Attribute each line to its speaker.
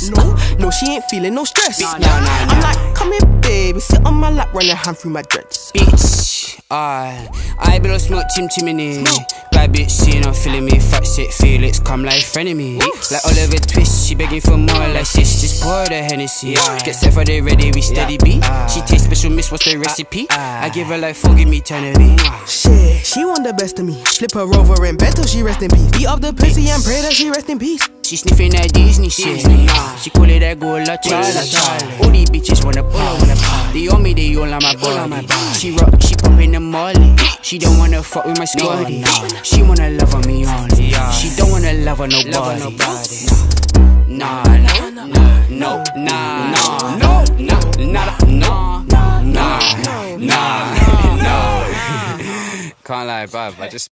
Speaker 1: undress. No, she ain't feeling no stress. I'm like, come here, baby, sit on my lap, run your hand through my dreads.
Speaker 2: Bitch, I blow smoke chimney. Bad bitch, she not feeling me. Fat shit, Felix, come like frenemy. Like Oliver Twist, she begging for more. Like sis, just pour the Hennessy. Get set for the ready, we steady beat. She taste special, miss, what's the recipe? I give her like 4, give me 10 of me.
Speaker 1: Shit, she want the best of me. Flip her over in bed till she rest in peace. Beat up the pussy and pray that she rest in peace.
Speaker 2: She sniffing that Disney shit. She call it that Gola Charlie. All these bitches wanna party. They on me, they all on my body. She rock, she poppin' the molly. She don't wanna fuck with my squaddy. She wanna love on me only. She don't wanna love on nobody. Nah, nah, nah, no, nah, nah, no, nah, nah, no, nah, nah, nah, no. Can't lie, bruv. I just